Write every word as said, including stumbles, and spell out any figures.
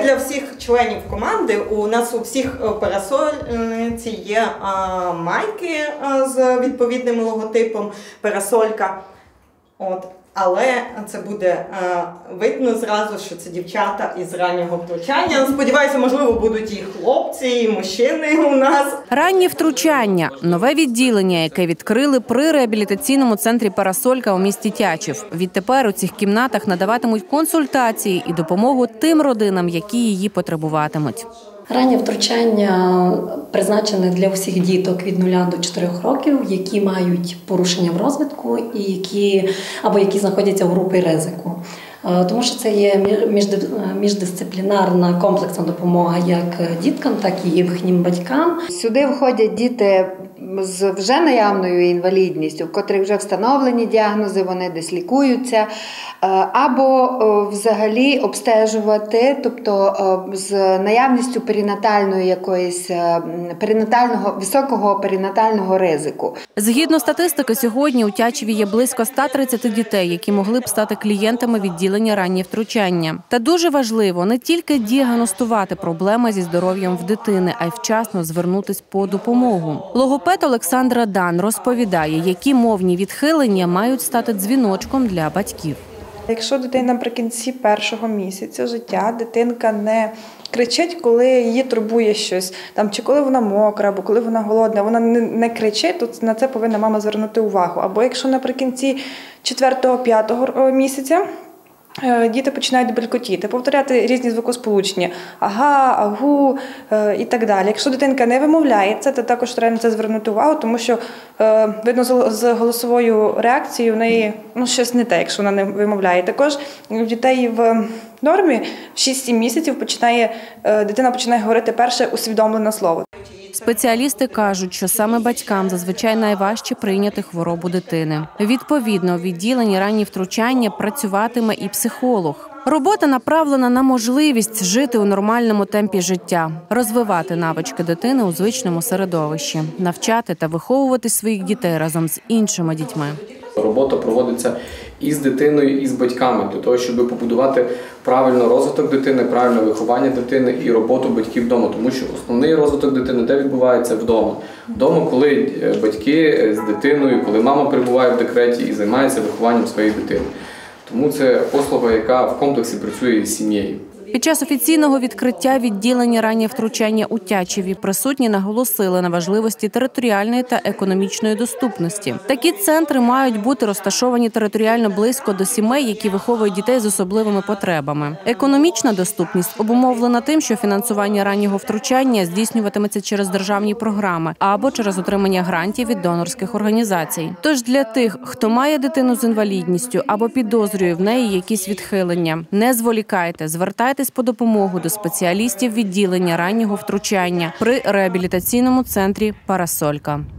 для всіх членів команди у нас у всіх парасольці є а, майки а, з відповідним логотипом парасолька. От. Але це буде а, видно зразу, що це дівчата із раннього втручання. Сподіваюся, можливо, будуть і хлопці, і мужчини у нас. Раннє втручання – нове відділення, яке відкрили при реабілітаційному центрі «Парасолька» у місті Тячів. Відтепер у цих кімнатах надаватимуть консультації і допомогу тим родинам, які її потребуватимуть. Раннє втручання призначене для всіх діток від нуля до чотирьох років, які мають порушення в розвитку і які, або які знаходяться в групі ризику. Тому що це є міждисциплінарна комплексна допомога як діткам, так і їхнім батькам. Сюди входять діти з вже наявною інвалідністю, в котрих вже встановлені діагнози, вони десь лікуються, або взагалі обстежувати, тобто з наявністю перинатальної якоїсь перинатального високого перинатального ризику. Згідно статистики, сьогодні у Тячеві є близько ста тридцяти дітей, які могли б стати клієнтами відділення раннє втручання. Та дуже важливо не тільки діагностувати проблеми зі здоров'ям в дитини, а й вчасно звернутись по допомогу. Логопед Олександра Дан розповідає, які мовні відхилення мають стати дзвіночком для батьків. Якщо дитина наприкінці першого місяця життя, дитинка не кричить, коли її турбує щось, там, чи коли вона мокра, або коли вона голодна, вона не, не кричить, то на це повинна мама звернути увагу. Або якщо наприкінці четвертого-п'ятого місяця діти починають белькотіти, повторяти різні звукосполучення – ага, агу і так далі. Якщо дитинка не вимовляє це, то також треба на це звернути увагу, тому що, видно, з голосовою реакцією в неї ну, щось не те, якщо вона не вимовляє. Також у дітей в нормі в шість-сім місяців починає, дитина починає говорити перше усвідомлене слово. Спеціалісти кажуть, що саме батькам зазвичай найважче прийняти хворобу дитини. Відповідно, у відділенні раннє втручання працюватиме і психолог. Робота направлена на можливість жити у нормальному темпі життя, розвивати навички дитини у звичному середовищі, навчати та виховувати своїх дітей разом з іншими дітьми. Робота проводиться і з дитиною, і з батьками, для того, щоб побудувати правильно розвиток дитини, правильне виховання дитини і роботу батьків вдома. Тому що основний розвиток дитини де відбувається? Вдома. Вдома, коли батьки з дитиною, коли мама перебуває в декреті і займається вихованням своєї дитини. Тому це послуга, яка в комплексі працює з сім'єю. Під час офіційного відкриття відділення раннє втручання у Тячеві присутні наголосили на важливості територіальної та економічної доступності. Такі центри мають бути розташовані територіально близько до сімей, які виховують дітей з особливими потребами. Економічна доступність обумовлена тим, що фінансування раннього втручання здійснюватиметься через державні програми або через отримання грантів від донорських організацій. Тож для тих, хто має дитину з інвалідністю або підозрює в неї якісь відхилення, не зволікайте, звертайтеся по допомогу до спеціалістів відділення раннього втручання при реабілітаційному центрі «Парасолька».